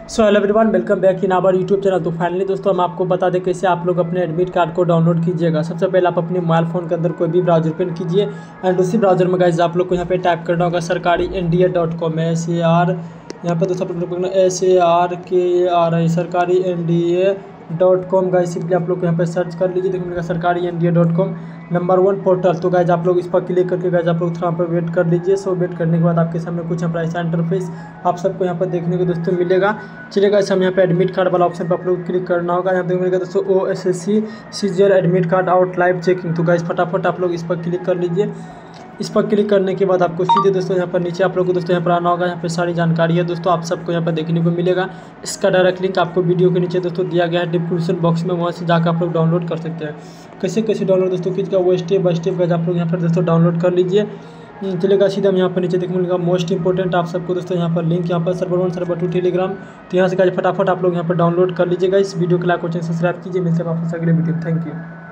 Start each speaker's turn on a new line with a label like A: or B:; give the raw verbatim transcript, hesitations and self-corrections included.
A: So hello everyone, welcome back in our YouTube channel. तो finally दोस्तों हम आपको बता दें कैसे आप लोग अपने एडमिट कार्ड को डाउनलोड कीजिएगा। सबसे पहले आप अपने मोबाइल फ़ोन के अंदर कोई भी ब्राउजर ओपन कीजिए एंड उसी ब्राउजर में गाइस आप लोग को यहाँ पे टाइप करना होगा Sarkari NDA dot com S A R यहाँ पर दोस्तों आप लोग एस ए आर के ए R I Sarkari N D A dot com guys simply आप लोग यहाँ पे सर्च कर लीजिए। देखने का Sarkari N D A dot com number one portal. तो गाइज आप लोग इस पर क्लिक करके गाइज आप लोग थोड़ा पर वेट कर लीजिए। सो वेट करने के बाद आपके सामने कुछ यहाँ पर ऐसा इंटरफेस आप सबको यहाँ पर देखने को दोस्तों मिलेगा। चलिए गाइस हम यहाँ पे एडमिट कार्ड वाला ऑप्शन पर आप लोग क्लिक करना होगा। यहाँ पे मिलेगा दोस्तों ओ एस एस सी सीजियर admit card out live checking. तो गाइज फटाफट आप लोग इस पर क्लिक कर लीजिए। इस पर क्लिक करने के बाद आपको सीधे दोस्तों यहाँ पर नीचे आप लोग को दोस्तों यहाँ पर आना होगा। यहाँ पे सारी जानकारी है दोस्तों आप सबको यहाँ पर देखने को मिलेगा। इसका डायरेक्ट लिंक आपको वीडियो के नीचे दोस्तों दिया गया है डिस्क्रिप्शन बॉक्स में, वहाँ से जाकर आप लोग डाउनलोड कर सकते हैं। कैसे कैसे डाउनलोड दोस्तों कीजिएगा वो स्टेप बाय स्टेप गाइस आप लोग यहाँ पर दोस्तों डाउनलोड कर लीजिए। चलेगा सीधा हम यहाँ पर नीचे देखने मिलेगा मोस्ट इंपॉर्टेंट आप सबको दोस्तों यहाँ पर लिंक यहाँ पर server one server two Telegram. तो यहाँ से गाइस फटाफट आप लोग यहाँ पर डाउनलोड कर लीजिएगा। इस वीडियो को लाइक और चैनल सब्सक्राइब कीजिए। मिलते हैं वापस अगले वीडियो। Thank you.